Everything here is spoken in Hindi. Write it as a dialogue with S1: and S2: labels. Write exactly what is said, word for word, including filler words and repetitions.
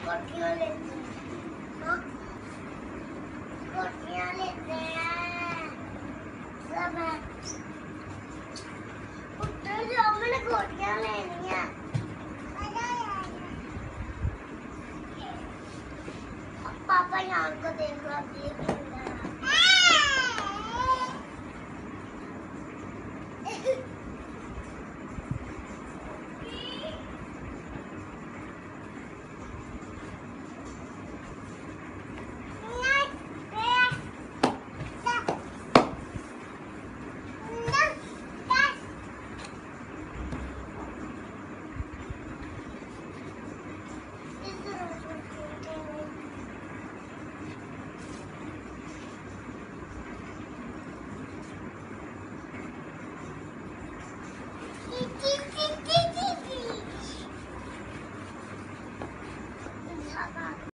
S1: कोटियाँ लेते हैं, हाँ कोटियाँ लेते हैं सब है। पुत्र जो मैंने कोटियाँ लेनी है। अब पापा यहाँ को देख लो, अब देख